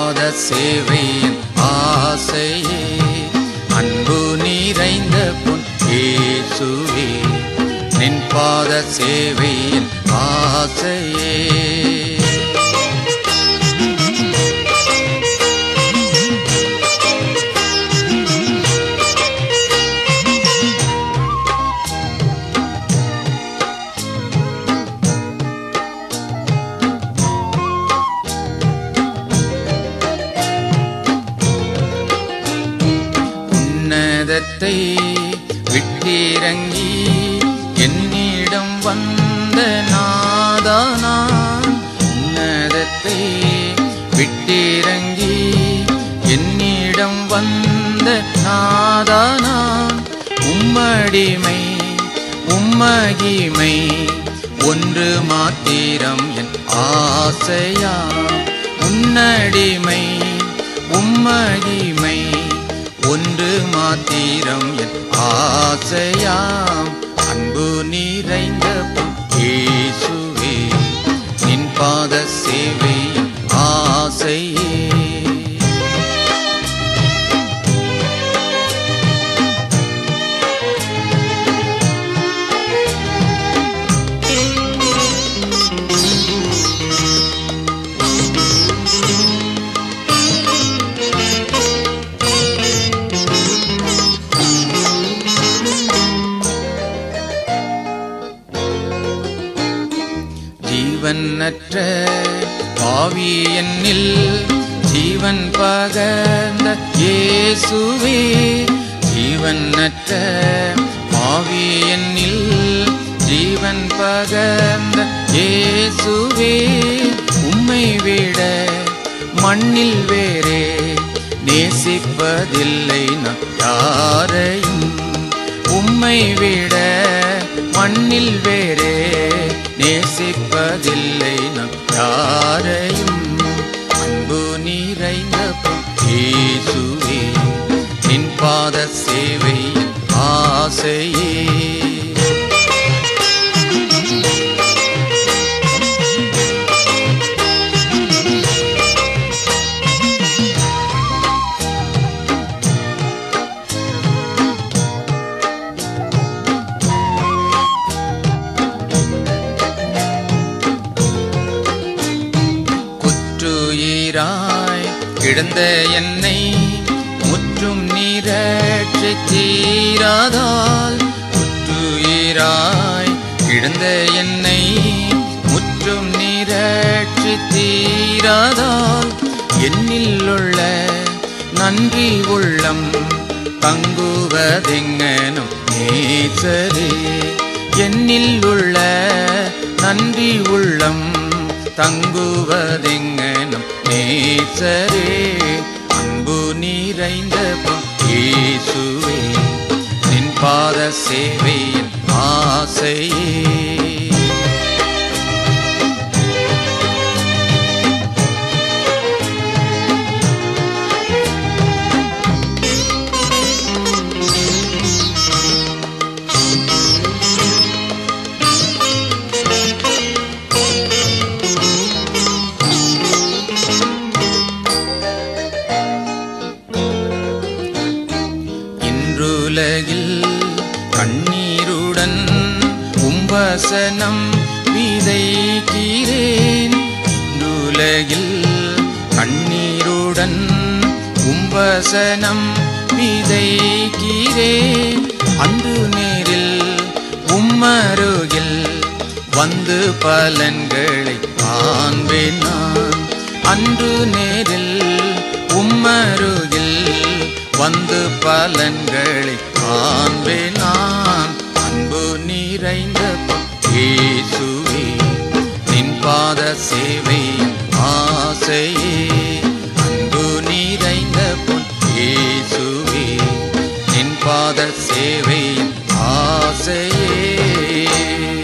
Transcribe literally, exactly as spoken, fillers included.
பாத சேவையின் ஆசையே அன்பு நிறைந்த பொன் இயேசுவே நின் பாத சேவையின் ஆசையே உன்னதத்தை விட்டிறங்கி என்னிடம் வந்த நாதானான் உன்னதத்தை விட்டிறங்கி என்னிடம் வந்த நாதானான் உம்மடிமை உம்மகிமை ஒன்று மாத்திரம் என் ஆசையா உன்னடிமை உம்மகிமை ஒன்று மாத்திரம் என் ஆசையாம் அன்பு நிறைந்த பொன் இயேசுவே நின் பாத சேவையின் ஆசையே ஜீவனற்ற பாவி என்னில் ஜீவன் பகர்ந்த இயேசுவே ஜீவனற்ற பாவி என்னில் ஜீவன் பகர்ந்த இயேசுவே உம்மை விட மண்ணில் வேறே நேசிப்பதில்லை நான் யாரையும் உம்மை விட மண்ணில் வேறே நேசிப்பதில்லை நான் யாரையும் அன்பு நிறைந்த பொன் இயேசுவே நின் பாத சேவையின் ஆசையே குற்றுயிராய் கிடந்த என்னை முற்றும் நீரற்றி தீராதால் குற்றுயிராய் கிடந்த என்னை முற்றும் நீரற்றி தீராதால் என்னில் உள்ள நன்றி உள்ளம் தங்குவதெங்கனும் நேசரே என்னில் உள்ள நன்றி உள்ளம் தங்குவதெங்கனும் நேசரே அன்பு நிறைந்த பொன் இயேசுவே நின் பாத சேவையின் ஆசையே உலகில் கண்ணீருடன் உம்பசனம் விதைக்கிறேன் உலகில் கண்ணீருடன் உம்பசனம் விதைக்கிறேன் அன்று நேரில் உம்மருகில் வந்து பலன்களை காண்பேன் நான் அன்று நேரில் உம்மருகில் வந்து பலன்களை காண்பேன் நான் அன்பு நிறைந்த பொன் இயேசுவே நின் பாத சேவையின் ஆசையே அன்பு நிறைந்த பொன் இயேசுவே நின் பாத சேவையின் ஆசையே